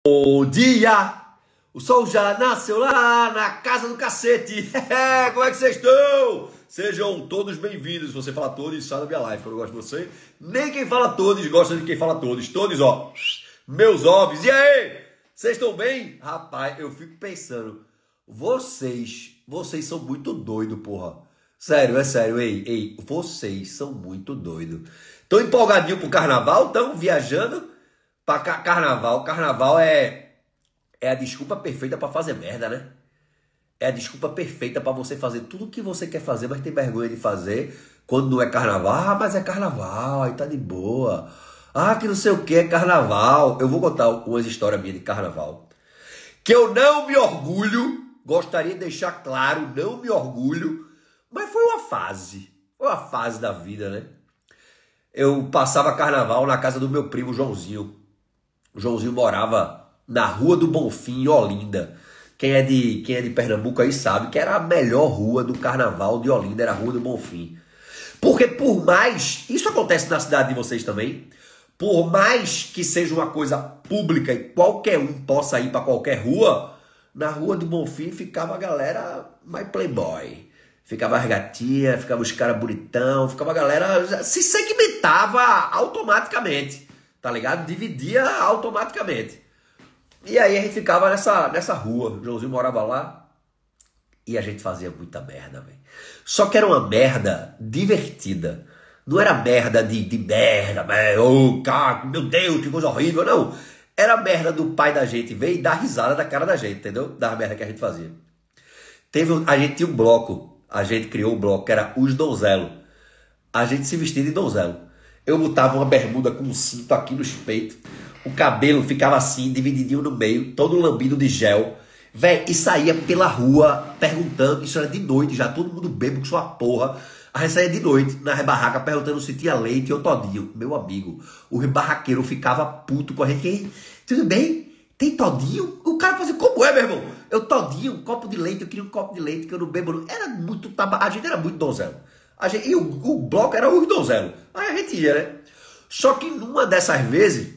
Bom dia! O sol já nasceu lá na casa do cacete. Como é que vocês estão? Sejam todos bem-vindos. Você fala todos, sai da minha live. Eu não gosto de você. Nem quem fala todos gosta de quem fala todos. Todos, ó. Meus ovos. E aí? Vocês estão bem? Rapaz, eu fico pensando. Vocês são muito doidos, porra. Sério, é sério. Ei, vocês são muito doidos. Estão empolgadinhos pro carnaval? Estão viajando para carnaval? Carnaval é a desculpa perfeita para fazer merda, né? É a desculpa perfeita para você fazer tudo o que você quer fazer, mas tem vergonha de fazer quando não é carnaval. Ah, mas é carnaval, aí tá de boa. Ah, que não sei o que é carnaval. Eu vou contar umas histórias minhas de carnaval. Que eu não me orgulho, gostaria de deixar claro, não me orgulho, mas foi uma fase. Foi uma fase da vida, né? Eu passava carnaval na casa do meu primo Joãozinho. O Joãozinho morava na Rua do Bonfim, em Olinda. Quem é de Pernambuco aí sabe que era a melhor rua do carnaval de Olinda, era a Rua do Bonfim. Porque por mais, isso acontece na cidade de vocês também, por mais que seja uma coisa pública e qualquer um possa ir para qualquer rua, na Rua do Bonfim ficava a galera mais playboy. Ficava as gatinhas, ficava os caras bonitão, ficava a galera, se segmentava automaticamente, tá ligado? Dividia automaticamente. E aí a gente ficava nessa rua, o Joãozinho morava lá e a gente fazia muita merda, velho. Só que era uma merda divertida. Não era merda de merda, velho. Oh, cara, meu Deus, que coisa horrível, não. Era merda do pai da gente ver e dar risada da cara da gente, entendeu? Da merda que a gente fazia. A gente tinha um bloco. A gente criou um bloco que era os donzelos. A gente se vestia de donzelo. Eu botava uma bermuda com um cinto aqui nos peitos. O cabelo ficava assim, divididinho no meio, todo lambido de gel. Véi, e saía pela rua perguntando. Isso era de noite já, todo mundo bêbado com sua porra. A gente saía de noite na barraca perguntando se tinha leite ou todinho. Meu amigo, o barraqueiro ficava puto com a gente. Tudo bem? Tem todinho? O cara fazia, como é, meu irmão? Eu todinho, um copo de leite, eu queria um copo de leite que eu não bebo. Era muito a gente era muito donzelo. E o bloco era os donzelos. Aí a gente ia, né? Só que numa dessas vezes,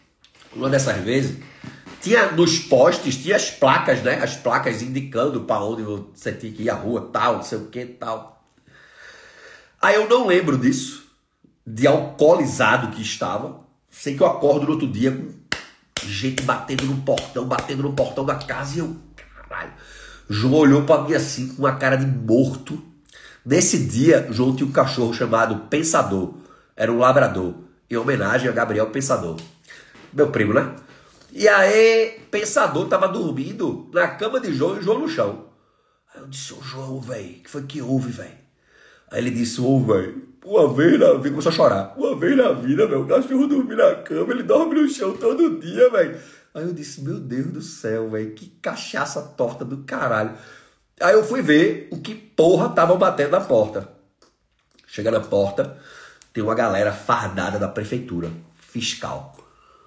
tinha nos postes, tinha as placas, né? As placas indicando para onde você tinha que ir a rua, tal, não sei o que, tal. Aí eu não lembro disso, de alcoolizado que estava. Sei que eu acordo no outro dia com gente batendo no portão da casa e eu, caralho. João olhou pra mim assim, com uma cara de morto. Nesse dia, João tinha um cachorro chamado Pensador. Era um labrador, em homenagem a Gabriel Pensador. Meu primo, né? E aí, Pensador tava dormindo na cama de João e João no chão. Aí eu disse, ô João, velho, o que foi que houve, velho? Aí ele disse, ô, velho, uma vez na vida, começou a chorar. Uma vez na vida, velho, o cachorro dormir na cama, ele dorme no chão todo dia, velho. Aí eu disse, meu Deus do céu, velho, que cachaça torta do caralho. Aí eu fui ver o que porra tava batendo na porta. Chega na porta, tem uma galera fardada da prefeitura, fiscal.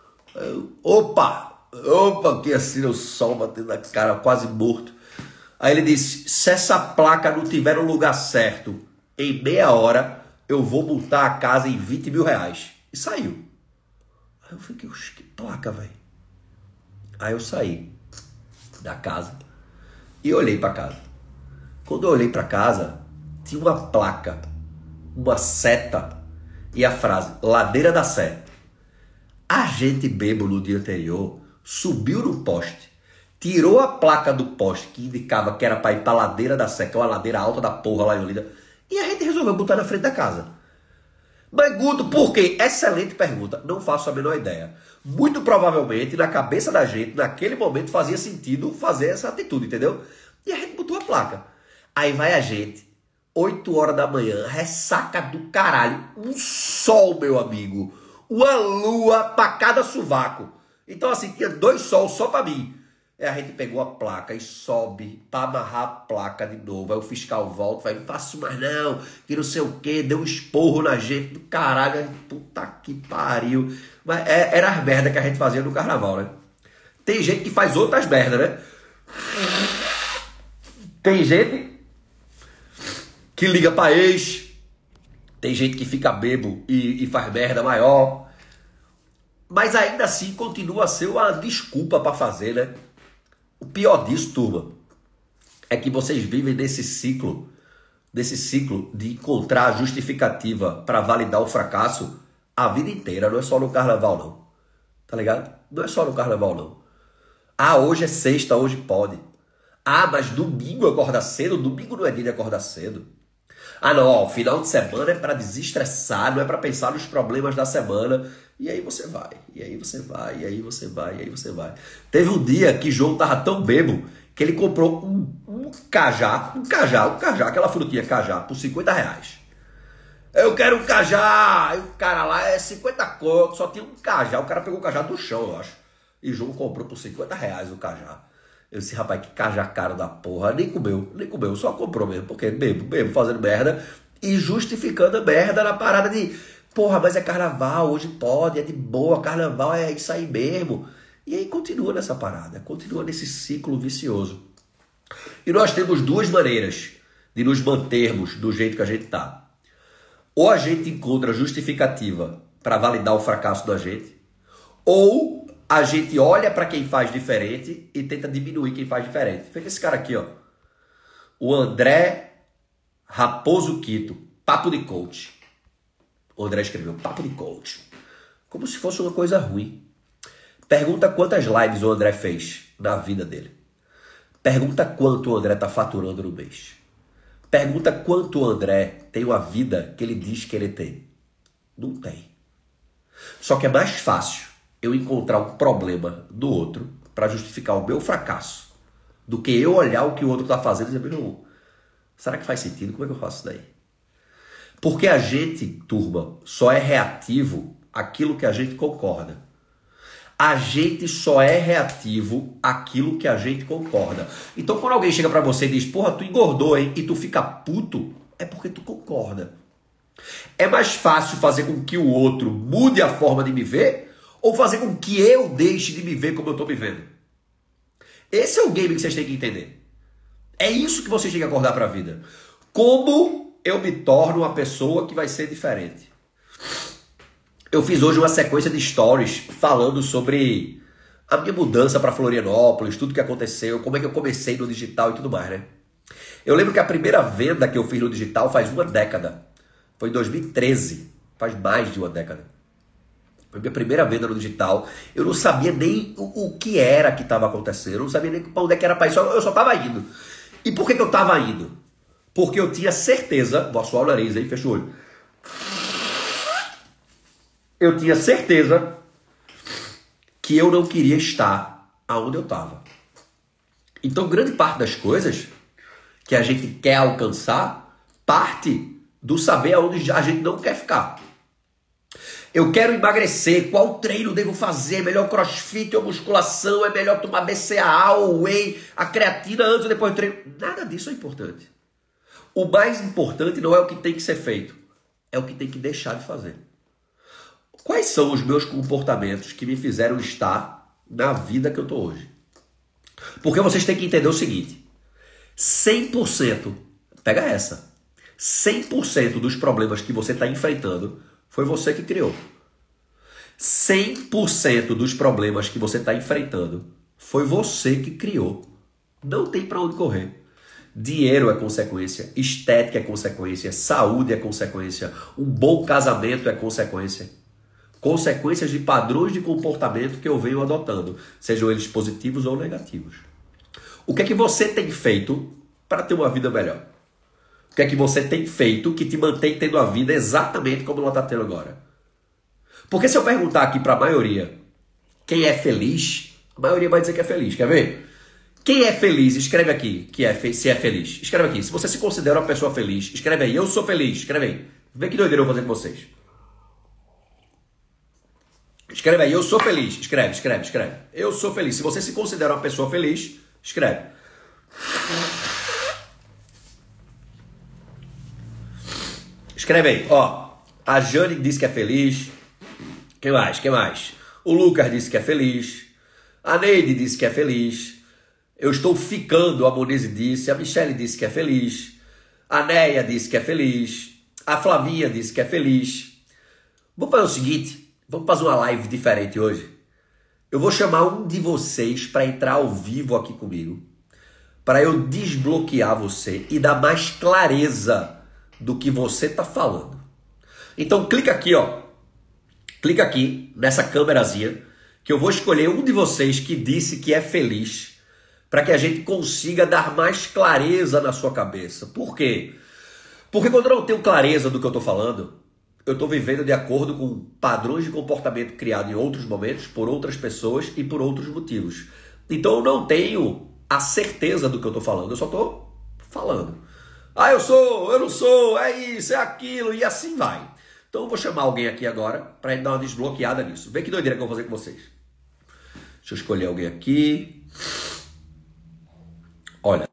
Opa, que assim o sol batendo na cara, quase morto. Aí ele disse, se essa placa não tiver no lugar certo, em meia hora, eu vou multar a casa em 20 mil reais. E saiu. Aí eu fiquei, que placa, velho. Aí eu saí da casa e olhei pra casa. Quando eu olhei pra casa, tinha uma placa, uma seta e a frase, Ladeira da Sé. A gente bêbado no dia anterior subiu no poste, tirou a placa do poste que indicava que era para ir para a Ladeira da Sé, que é uma ladeira alta da porra lá em Olinda, e a gente resolveu botar na frente da casa. Mas Guto, por quê? Excelente pergunta, não faço a menor ideia. Muito provavelmente na cabeça da gente, naquele momento fazia sentido fazer essa atitude, entendeu? E a gente botou a placa. Aí vai a gente, 8 horas da manhã, ressaca do caralho, um sol, meu amigo. Uma lua pra cada sovaco. Então assim, tinha 2 sols só pra mim. Aí a gente pegou a placa e sobe pra amarrar a placa de novo. Aí o fiscal volta, vai, não faço mais não, que não sei o que, deu um esporro na gente do caralho. Aí, puta que pariu. Mas era as merdas que a gente fazia no carnaval, né? Tem gente que faz outras merdas, né? Tem gente que liga pra ex. Tem gente que fica bebo e faz merda maior. Mas ainda assim continua a ser uma desculpa para fazer, né? O pior disso, turma, é que vocês vivem nesse ciclo de encontrar justificativa para validar o fracasso a vida inteira. Não é só no carnaval, não. Tá ligado? Não é só no carnaval, não. Ah, hoje é sexta, hoje pode. Ah, mas domingo acorda cedo? Domingo não é dia de acordar cedo. Ah, não, ó, o final de semana é para desestressar, não é para pensar nos problemas da semana. E aí você vai, e aí você vai, e aí você vai, e aí você vai. Teve um dia que João tava tão bêbado que ele comprou um cajá, aquela frutinha cajá, por 50 reais. Eu quero um cajá, e o cara lá é 50 conto, só tinha um cajá, o cara pegou o cajá do chão, eu acho. E João comprou por 50 reais o cajá. Eu disse, rapaz, que cajá caro da porra, nem comeu, só comprou mesmo, porque bebo, fazendo merda e justificando a merda na parada de, porra, mas é carnaval, hoje pode, é de boa, carnaval é isso aí mesmo. E aí continua nessa parada, continua nesse ciclo vicioso. E nós temos duas maneiras de nos mantermos do jeito que a gente tá. Ou a gente encontra justificativa para validar o fracasso da gente, ou a gente olha para quem faz diferente e tenta diminuir quem faz diferente. Feito esse cara aqui, ó. O André Raposo Quito, Papo de Coach. O André escreveu Papo de Coach. Como se fosse uma coisa ruim. Pergunta quantas lives o André fez na vida dele. Pergunta quanto o André está faturando no mês. Pergunta quanto o André tem uma vida que ele diz que ele tem. Não tem. Só que é mais fácil eu encontrar um problema do outro para justificar o meu fracasso do que eu olhar o que o outro está fazendo e dizer, não, será que faz sentido? Como é que eu faço isso daí? Porque a gente, turma, só é reativo àquilo que a gente concorda. A gente só é reativo àquilo que a gente concorda. Então quando alguém chega para você e diz, porra, tu engordou, hein? E tu fica puto, é porque tu concorda. É mais fácil fazer com que o outro mude a forma de me ver ou fazer com que eu deixe de me ver como eu estou me vendo? Esse é o game que vocês têm que entender. É isso que vocês têm que acordar para a vida. Como eu me torno uma pessoa que vai ser diferente? Eu fiz hoje uma sequência de stories falando sobre a minha mudança para Florianópolis, tudo que aconteceu, como é que eu comecei no digital e tudo mais, né? Eu lembro que a primeira venda que eu fiz no digital faz uma década. Foi em 2013. Faz mais de uma década. Foi a minha primeira venda no digital. Eu não sabia nem o que era que estava acontecendo. Eu não sabia nem para onde é que era para ir. Eu só estava indo. E por que eu estava indo? Porque eu tinha certeza... Vou assoar o nariz aí, fecha o olho. Eu tinha certeza que eu não queria estar aonde eu estava. Então, grande parte das coisas que a gente quer alcançar parte do saber aonde a gente não quer ficar. Eu quero emagrecer, qual treino devo fazer? Melhor crossfit ou musculação? É melhor tomar BCAA ou whey, a creatina antes ou depois do treino? Nada disso é importante. O mais importante não é o que tem que ser feito, é o que tem que deixar de fazer. Quais são os meus comportamentos que me fizeram estar na vida que eu estou hoje? Porque vocês têm que entender o seguinte, 100%, pega essa, 100% dos problemas que você está enfrentando foi você que criou. 100% dos problemas que você está enfrentando foi você que criou. Não tem para onde correr. Dinheiro é consequência, estética é consequência, saúde é consequência, um bom casamento é consequência. Consequências de padrões de comportamento que eu venho adotando, sejam eles positivos ou negativos. O que é que você tem feito para ter uma vida melhor? O que é que você tem feito que te mantém tendo a vida exatamente como ela está tendo agora? Porque se eu perguntar aqui para a maioria quem é feliz, a maioria vai dizer que é feliz. Quer ver? Quem é feliz? Escreve aqui se é feliz. Escreve aqui. Se você se considera uma pessoa feliz, escreve aí. Eu sou feliz. Escreve aí. Vê que doideira eu vou fazer com vocês. Escreve aí. Eu sou feliz. Escreve. Eu sou feliz. Se você se considera uma pessoa feliz, escreve. Escreve aí. Ó, a Jane disse que é feliz. Quem mais? O Lucas disse que é feliz. A Neide disse que é feliz. Eu estou ficando, a Monize disse. A Michele disse que é feliz. A Neia disse que é feliz. A Flavinha disse que é feliz. Vou fazer o seguinte. Vamos fazer uma live diferente hoje? Eu vou chamar um de vocês para entrar ao vivo aqui comigo, para eu desbloquear você e dar mais clareza do que você está falando. Então clica aqui, ó. Clica aqui nessa câmerazinha que eu vou escolher um de vocês que disse que é feliz para que a gente consiga dar mais clareza na sua cabeça. Por quê? Porque quando eu não tenho clareza do que eu estou falando, eu estou vivendo de acordo com padrões de comportamento criados em outros momentos, por outras pessoas e por outros motivos. Então eu não tenho a certeza do que eu estou falando, eu só estou falando. Ah, eu sou, eu não sou, é isso, é aquilo, e assim vai. Então eu vou chamar alguém aqui agora para dar uma desbloqueada nisso. Vê que doideira que eu vou fazer com vocês. Deixa eu escolher alguém aqui. Olha.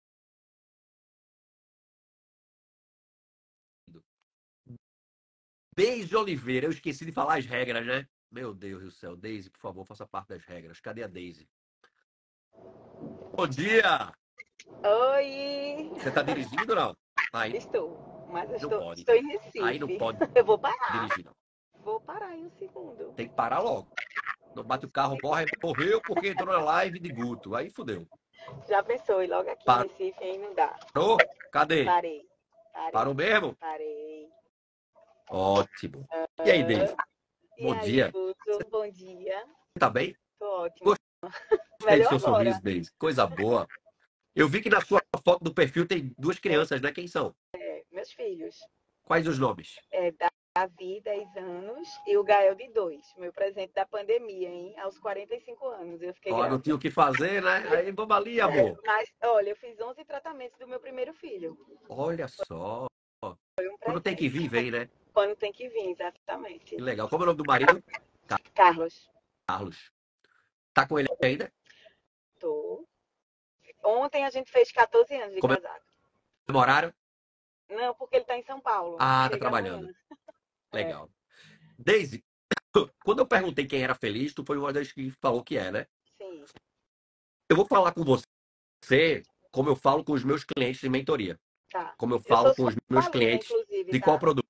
Deise Oliveira, eu esqueci de falar as regras, né? Meu Deus do céu. Deise, por favor, faça parte das regras. Cadê a Deise? Bom dia! Oi! Você tá dirigindo ou não? Aí. Estou, mas eu Não pode. estou em Recife. Aí não pode Eu vou parar. dirigir, não. Vou parar em um segundo. Tem que parar logo. Não bate o carro, morreu porque entrou na live de Guto. Aí fudeu. Já pensou, e logo aqui em Recife aí não dá. Parou? Cadê? Parei. Parou mesmo? Parei. Ótimo. E aí, Deise? Bom dia. Guto, bom dia. Tá bem? Tô ótimo. Gostei do seu sorriso, Deise. Coisa boa. Eu vi que na sua foto do perfil tem duas crianças, né? Quem são? Meus filhos. Quais os nomes? Davi, 10 anos, e o Gael, de 2. Meu presente da pandemia, hein? Aos 45 anos. Eu fiquei Não tinha o que fazer, né? Aí vamos ali, amor. Mas, olha, eu fiz 11 tratamentos do meu primeiro filho. Olha só. Foi um Quando tem que vir, vem, né? Quando tem que vir, exatamente. Que legal. Como é o nome do marido? Carlos. Carlos. Tá com ele ainda? Tô. Ontem a gente fez 14 anos de casado. Horário? Não, porque ele tá em São Paulo. Ah, tá trabalhando. Legal. Deise, quando eu perguntei quem era feliz, tu foi uma das que falou que é, né? Sim. Eu vou falar com você como eu falo com os meus clientes de mentoria. Tá. Como eu falo com os meus clientes de qual produto?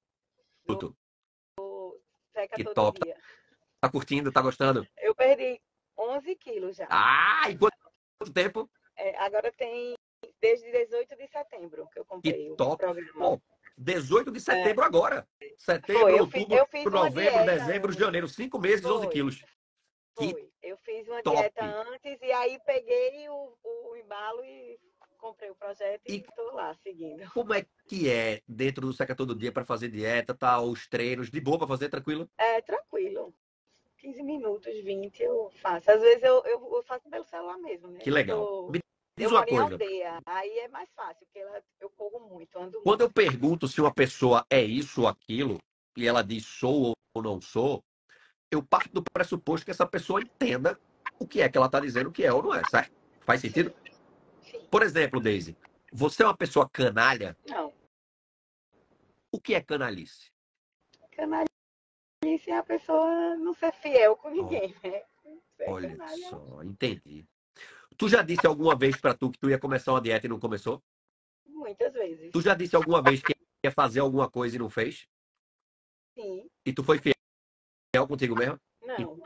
Que top. Dia. Tá curtindo? Tá gostando? Eu perdi 11 quilos já. Ah, e quanto tempo? Agora tem desde 18 de setembro que eu comprei o programa. Bom, 18 de setembro agora. Setembro, outubro, novembro, dezembro, janeiro. 5 meses, 11 quilos. Eu fiz uma dieta antes e aí peguei o embalo e comprei o projeto e estou lá seguindo. Como é que é dentro do Seca Todo Dia para fazer dieta, tá? Os treinos, de boa para fazer, tranquilo? Tranquilo. 15 minutos, 20 eu faço. Às vezes eu faço pelo celular mesmo, né? Que legal. Me diz eu uma moro em coisa. aldeia, aí é mais fácil, porque eu corro muito, ando muito. Quando eu pergunto se uma pessoa é isso ou aquilo, e ela diz sou ou não sou, eu parto do pressuposto que essa pessoa entenda o que é que ela está dizendo, o que é ou não é, certo? Faz sentido? Sim. Por exemplo, Deise, você é uma pessoa canalha? Não. O que é canalice? Canalice é a pessoa não ser fiel com ninguém, né? Olha só, entendi. Tu já disse alguma vez pra tu que tu ia começar uma dieta e não começou? Muitas vezes. Tu já disse alguma vez que ia fazer alguma coisa e não fez? Sim. E tu foi fiel contigo mesmo? Não.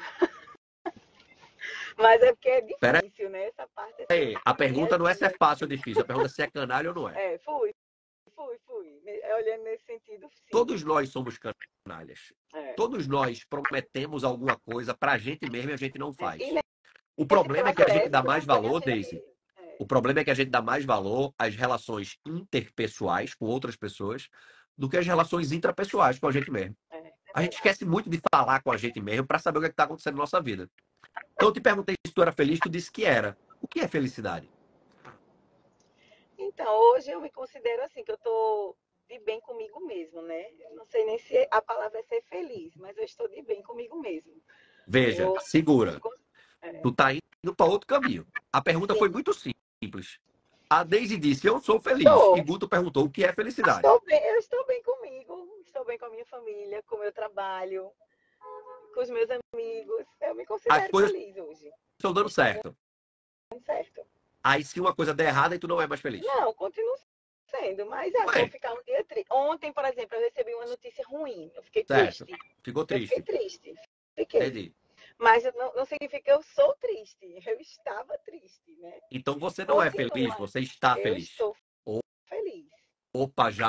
Mas é porque é difícil, né? Essa parte. A pergunta não é se é fácil ou difícil, a pergunta é se é canalha ou não é. Fui. Olhando nesse sentido, sim. Todos nós somos canalhas. Todos nós prometemos alguma coisa pra gente mesmo e a gente não faz. O problema é que a gente dá mais valor, Deise. O problema é que a gente dá mais valor às relações interpessoais com outras pessoas do que às relações intrapessoais com a gente mesmo. A gente esquece muito de falar com a gente mesmo para saber o que está acontecendo na nossa vida. Então eu te perguntei se tu era feliz, tu disse que era. O que é felicidade? Então, hoje eu me considero assim, que eu tô de bem comigo mesmo, né? Eu não sei nem se a palavra é ser feliz, mas eu estou de bem comigo mesmo. Veja, segura. Tu tá indo para outro caminho. A pergunta foi muito simples. A Deise disse, eu sou feliz. E Guto perguntou, o que é felicidade? Eu estou bem comigo. Estou bem com a minha família, com o meu trabalho, com os meus amigos. Eu me considero feliz hoje. Estão dando certo. Certo. Aí se uma coisa der errada, e tu não é mais feliz. Não, continuo sendo, mas vou ficar um dia triste. Ontem, por exemplo, eu recebi uma notícia ruim. Eu fiquei triste. Ficou triste. Eu fiquei triste. fiquei. Entendi. Mas não significa que eu sou triste. Eu estava triste, né? Então você não é feliz, Continua. você está Eu feliz. estou feliz. Opa, já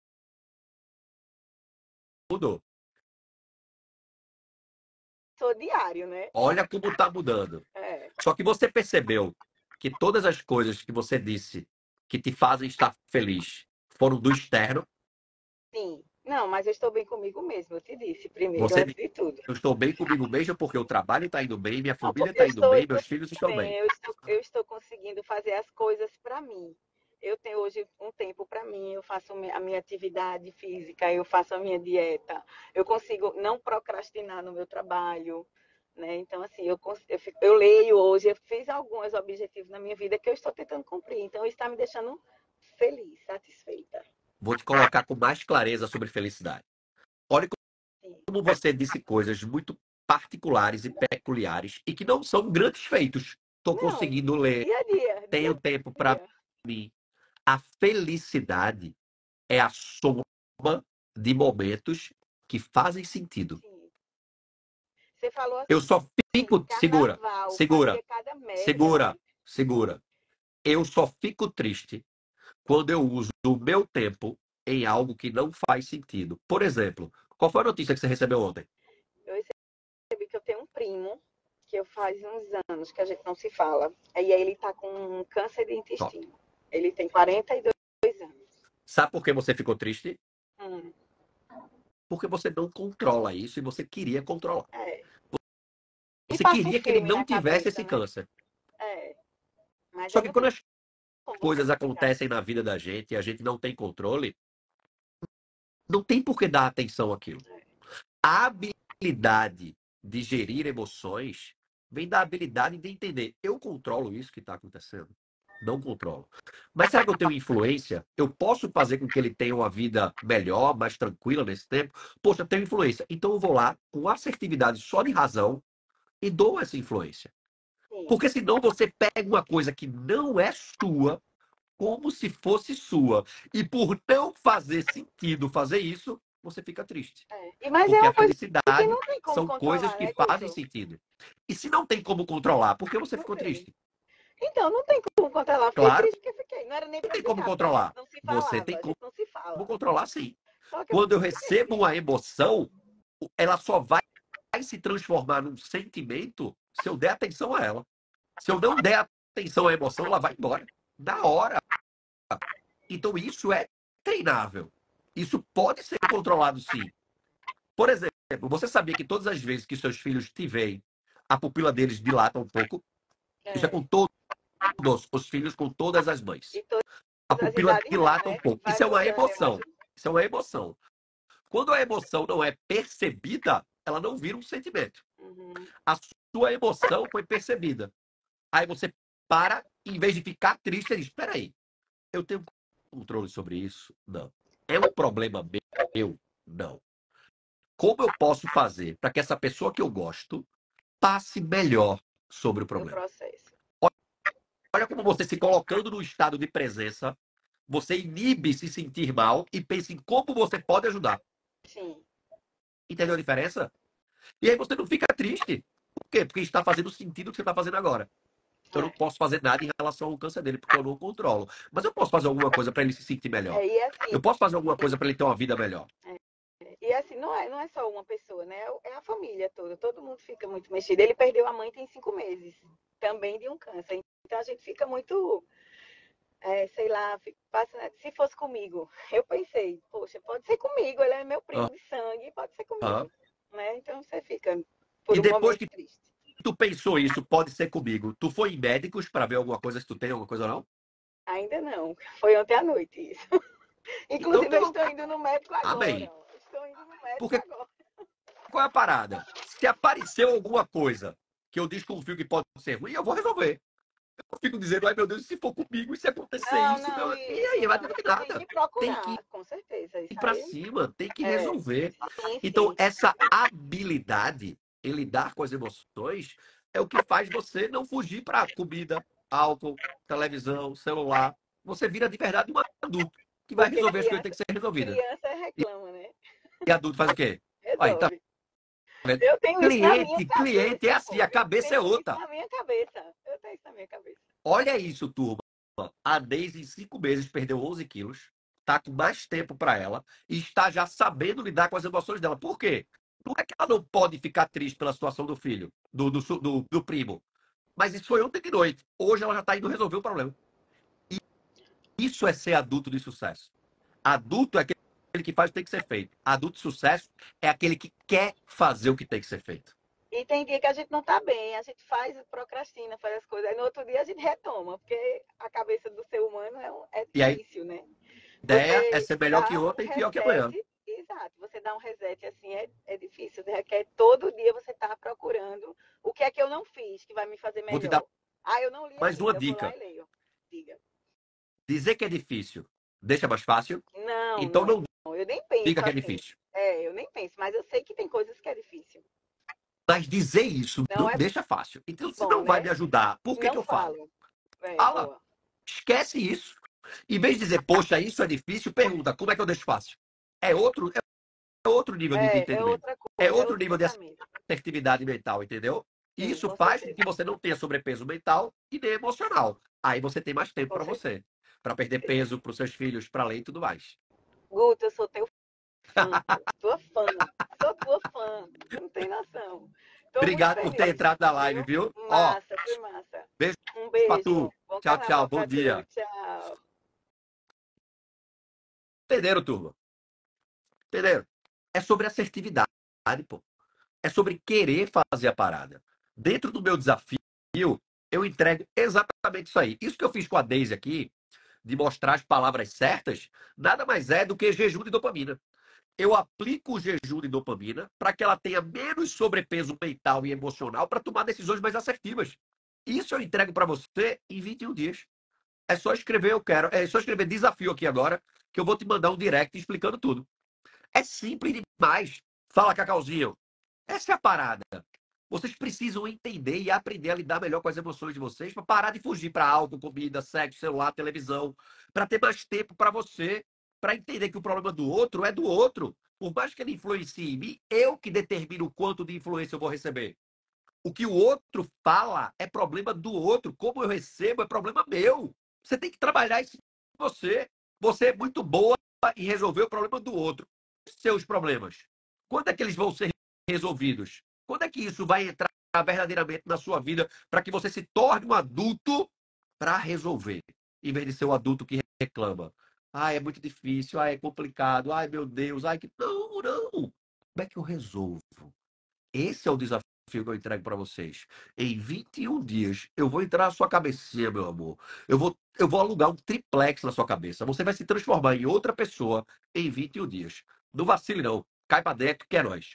mudou. Sou diário, né? Olha como está mudando. É, Só que você percebeu que todas as coisas que você disse que te fazem estar feliz foram do externo. sim. Não, mas eu estou bem comigo mesmo, eu te disse primeiro, Você antes de tudo. eu estou bem comigo mesmo porque o trabalho está indo bem, minha Não, família porque eu está indo estou bem, meus filhos estão bem, bem. eu estou conseguindo fazer as coisas para mim. Eu tenho hoje um tempo para mim, eu faço a minha atividade física, eu faço a minha dieta, eu consigo não procrastinar no meu trabalho, né? Então, assim, eu leio hoje, eu fiz alguns objetivos na minha vida que eu estou tentando cumprir, então isso está me deixando feliz, satisfeita. Vou te colocar com mais clareza sobre felicidade. Olha Sim. como você disse coisas muito particulares e peculiares e que não são grandes feitos. Estou Não, conseguindo ler, dia a dia, dia tenho tempo a para dia. mim. A felicidade é a soma de momentos que fazem sentido. Sim. Você falou Eu só assim, de fico. Segura, carnaval, segura, fazia cada merda, segura, né? segura. Eu só fico triste quando eu uso o meu tempo em algo que não faz sentido. Por exemplo, qual foi a notícia que você recebeu ontem? Eu recebi que eu tenho um primo, que eu faz uns anos que a gente não se fala. E aí ele tá com câncer de Ó, intestino. Ele tem 42 anos. sabe por que você ficou triste? Hum, Porque você não controla isso e você queria controlar. é. E Você passa um queria que ele filme não na tivesse cabeça, esse né? câncer. É. Mas Só aí que não quando tem as como você coisas ficar. acontecem na vida da gente e a gente não tem controle, não tem por que dar atenção àquilo. A habilidade de gerir emoções vem da habilidade de entender. Eu controlo isso que está acontecendo? Não controlo. Mas será que eu tenho influência? Eu posso fazer com que ele tenha uma vida melhor, mais tranquila nesse tempo? Poxa, eu tenho influência. Então eu vou lá com assertividade só de razão e dou essa influência. Sim. Porque senão você pega uma coisa que não é sua, como se fosse sua. E por não fazer sentido fazer isso, você fica triste. Mas é Porque a uma coisa que felicidade não tem como são coisas controlar, que né, fazem Guto? sentido. E se não tem como controlar, por que você Não ficou tem. triste? Então, não tem como controlar. Fiquei Claro triste que porque fiquei. Não era nem não pra tem como ficar, porque a gente controlar. não se Você falava, tem a como gente não se fala. controlar, sim. Só que eu Quando eu fiquei recebo uma triste. emoção, ela só vai se transformar num sentimento se eu der atenção a ela. Se eu não der atenção à emoção, ela vai embora. Na hora. Então isso é treinável. Isso pode ser controlado, sim. Por exemplo, você sabia que todas as vezes que seus filhos te veem, a pupila deles dilata um pouco? Isso é É. com todos os filhos, com todas as mães. E todas A as pupila idades não, dilata um né? pouco. Vai Isso é uma mudando, eu emoção. acho. Isso é uma emoção. Quando a emoção não é percebida, ela não vira um sentimento. Uhum. A sua emoção foi percebida. Aí você para, em vez de ficar triste, você diz: espera aí, eu tenho controle sobre isso? Não. É um problema meu? Não. Como eu posso fazer para que essa pessoa que eu gosto passe melhor sobre o No problema? processo. Olha como você se colocando no estado de presença, você inibe se sentir mal e pensa em como você pode ajudar. Sim. Entendeu a diferença? E aí você não fica triste. Por quê? Porque está fazendo sentido o que você está fazendo agora. Eu não É. posso fazer nada em relação ao câncer dele, porque eu não controlo. Mas eu posso fazer alguma coisa para ele se sentir melhor. E assim, Eu posso fazer alguma coisa para ele ter uma vida melhor. e assim, não é só uma pessoa, né? É a família toda. Todo mundo fica muito mexido. Ele perdeu a mãe tem 5 meses, também de um câncer. Então a gente fica muito, sei lá, se fosse comigo. Eu pensei, poxa, pode ser comigo, ele é meu primo de sangue, pode ser Aham. comigo, né? Então você fica E por um depois momento que triste. tu pensou isso, pode ser comigo. Tu foi em médicos para ver alguma coisa, se tu tem alguma coisa ou não? Ainda não. Foi ontem à noite isso. Então, Inclusive, eu estou indo no médico agora. amém. Ó. Estou indo no médico Porque agora. qual é a parada? Se apareceu alguma coisa que eu desconfio que pode ser ruim, eu vou resolver. Eu fico dizendo, ai meu Deus, se for comigo, e se acontecer Não, isso, não, meu... e isso aí, vai não. ter Tem nada. que Tem que procurar, com certeza. ir Isso pra aí, cima, tem que é, resolver. sim, Então, sim. essa habilidade em lidar com as emoções é o que faz você não fugir para comida, álcool, televisão, celular. Você vira de verdade um adulto que vai Porque resolver as coisas que têm que ser resolvidas. criança reclama, né? E adulto faz o quê? Aí, tá Resolve. vendo? Eu tenho isso na minha Cliente é cabeça, assim, pô. a Eu cabeça é tenho isso outra. na minha cabeça. Eu tenho isso na minha cabeça. Olha isso, turma. A Deise, em 5 meses, perdeu 11 quilos, tá com mais tempo para ela e está já sabendo lidar com as emoções dela. Por quê? Não é que ela não pode ficar triste pela situação do filho, do primo. Mas isso foi ontem de noite. Hoje ela já está indo resolver o problema. E isso é ser adulto de sucesso. Adulto é aquele que faz o que tem que ser feito. Adulto de sucesso é aquele que quer fazer o que tem que ser feito. E tem dia que a gente não tá bem, a gente faz, procrastina, faz as coisas, aí no outro dia a gente retoma, porque a cabeça do ser humano é E aí, difícil, né? a ideia é Você ser melhor que dá um ontem e pior que amanhã. reset, exato, você dá um reset assim, é difícil, requer todo dia você tá procurando o que é que eu não fiz que vai me fazer Vou te dar melhor. Ah, eu não li mais uma ainda, eu vou lá dica. e leio. Diga. Dizer que é difícil deixa mais fácil. Não, Então não, não eu nem diga penso que é assim. difícil. Eu nem penso, mas eu sei que tem coisas que é difícil. Mas dizer isso Não não é deixa fácil. Então, se bom, não vai né? me ajudar, por que Não eu falo? falo. Fala. Boa. Esquece isso. Em vez de dizer, poxa, isso é difícil, pergunta, como é que eu deixo fácil? É outro nível de É entendimento. outra É coisa, é outro outro nível de pensamento. assertividade mental, entendeu? E Sim, isso com faz com certeza. que você não tenha sobrepeso mental e nem emocional. Aí você tem mais tempo Com para certeza. você. Para perder peso, para os seus filhos, para ler e tudo mais. Guto, eu sou teu fã, pô. Tua fã. Sou tua fã. Tu não tem noção. Tô muito Obrigado por ter feliz, entrado na live, viu? viu? Ó, Massa, foi massa. beijo Um pra tu. beijo. Bom Tchau, tchau. carnaval Bom pra tu. dia. Tchau. Entenderam, turma? Entenderam? É sobre assertividade, pô. É sobre querer fazer a parada. Dentro do meu desafio, eu entrego exatamente isso aí. Isso que eu fiz com a Daisy aqui, de mostrar as palavras certas, nada mais é do que jejum de dopamina. Eu aplico o jejum de dopamina para que ela tenha menos sobrepeso mental e emocional para tomar decisões mais assertivas. Isso eu entrego para você em 21 dias. É só escrever, eu quero. É só escrever desafio aqui agora, que eu vou te mandar um direct explicando tudo. É simples demais. Fala, Cacauzinho. Essa é a parada. Vocês precisam entender e aprender a lidar melhor com as emoções de vocês para parar de fugir para álcool, comida, sexo, celular, televisão, para ter mais tempo para você, para entender que o problema do outro é do outro. Por mais que ele influencie em mim, eu que determino o quanto de influência eu vou receber. O que o outro fala é problema do outro. Como eu recebo é problema meu. Você tem que trabalhar isso em você. Você é muito boa em resolver o problema do outro. Seus problemas. Quando é que eles vão ser resolvidos? Quando é que isso vai entrar verdadeiramente na sua vida para que você se torne um adulto para resolver, em vez de ser o adulto que reclama? Ah, é muito difícil, ah, é complicado, ai meu Deus, ai que. Não, não. Como é que eu resolvo? Esse é o desafio que eu entrego para vocês. Em 21 dias, eu vou entrar na sua cabecinha, meu amor. Eu vou alugar um triplex na sua cabeça. Você vai se transformar em outra pessoa em 21 dias. Não vacile, não. Cai para dentro, que é nóis.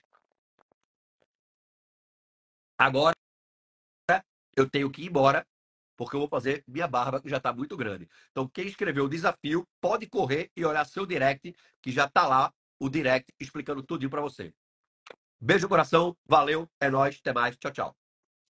Agora, eu tenho que ir embora, porque eu vou fazer minha barba, que já está muito grande. Então, quem escreveu o desafio, pode correr e olhar seu direct, que já está lá, o direct, explicando tudinho para você. Beijo no coração, valeu, é nóis, até mais, tchau, tchau.